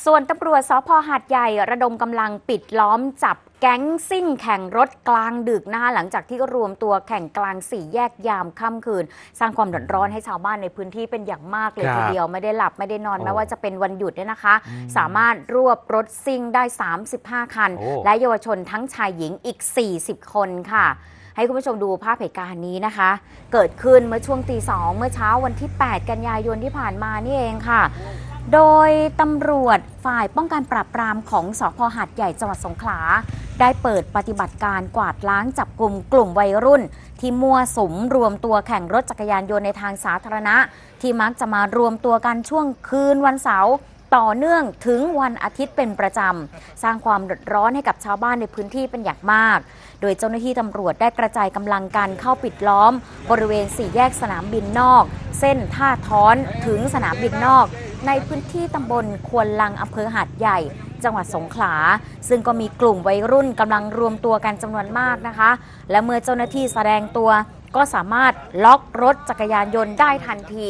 ส่วนตำรวจสภ.หาดใหญ่ระดมกำลังปิดล้อมจับแก๊งซิ่งแข่งรถกลางดึกนะคะหลังจากที่รวมตัวแข่งกลางสี่แยกยามค่ำคืนสร้างความเดือดร้อนให้ชาวบ้านในพื้นที่เป็นอย่างมากเลยทีเดียวไม่ได้หลับไม่ได้นอนแม้ว่าจะเป็นวันหยุดเนี่ยนะคะสามารถรวบรถซิ่งได้35คันและเยาวชนทั้งชายหญิงอีก40คนค่ะให้คุณผู้ชมดูภาพเหตุการณ์นี้นะคะเกิดขึ้นเมื่อช่วงตี 2เมื่อเช้าวันที่8กันยายนที่ผ่านมานี่เองค่ะโดยตำรวจฝ่ายป้องกันปราบปรามของสภ.หาดใหญ่จังหวัดสงขลาได้เปิดปฏิบัติการกวาดล้างจับกลุ่มวัยรุ่นที่มั่วสุมรวมตัวแข่งรถจักรยานยนต์ในทางสาธารณะที่มักจะมารวมตัวกันช่วงคืนวันเสาร์ต่อเนื่องถึงวันอาทิตย์เป็นประจำสร้างความเดือดร้อนให้กับชาวบ้านในพื้นที่เป็นอย่างมากโดยเจ้าหน้าที่ตำรวจได้กระจายกำลังกันเข้าปิดล้อมบริเวณ4แยกสนามบินนอกเส้นท่าท้อนถึงสนามบินนอกในพื้นที่ตำบลควนลังอำเภอหาดใหญ่จังหวัดสงขลาซึ่งก็มีกลุ่มวัยรุ่นกำลังรวมตัวกันจำนวนมากนะคะและเมื่อเจ้าหน้าที่แสดงตัวก็สามารถล็อกรถจักรยานยนต์ได้ทันที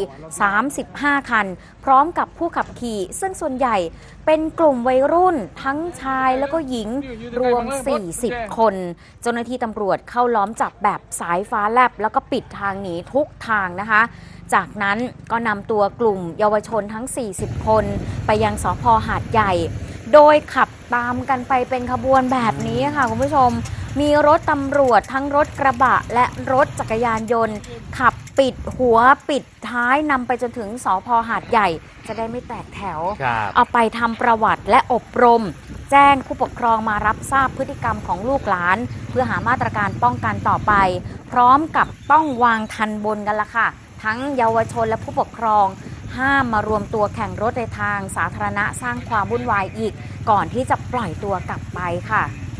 35คันพร้อมกับผู้ขับขี่ซึ่งส่วนใหญ่เป็นกลุ่มวัยรุ่นทั้งชายแล้วก็หญิงรวม40คนเจ้าหน้าที่ตำรวจเข้าล้อมจับแบบสายฟ้าแลบแล้วก็ปิดทางหนีทุกทางนะคะจากนั้นก็นำตัวกลุ่มเยาวชนทั้ง40คนไปยังสภ.หาดใหญ่โดยขับตามกันไปเป็นขบวนแบบนี้ค่ะคุณผู้ชมมีรถตำรวจทั้งรถกระบะและรถจักรยานยนต์ขับปิดหัวปิดท้ายนำไปจนถึงสภ.หาดใหญ่จะได้ไม่แตกแถวเอาไปทำประวัติและอบรมแจ้งผู้ปกครองมารับทราบพฤติกรรมของลูกหลานเพื่อหามาตรการป้องกันต่อไปพร้อมกับต้องวางทันบนกันละค่ะทั้งเยาวชนและผู้ปกครองห้ามมารวมตัวแข่งรถในทางสาธารณะสร้างความวุ่นวายอีกก่อนที่จะปล่อยตัวกลับไปค่ะ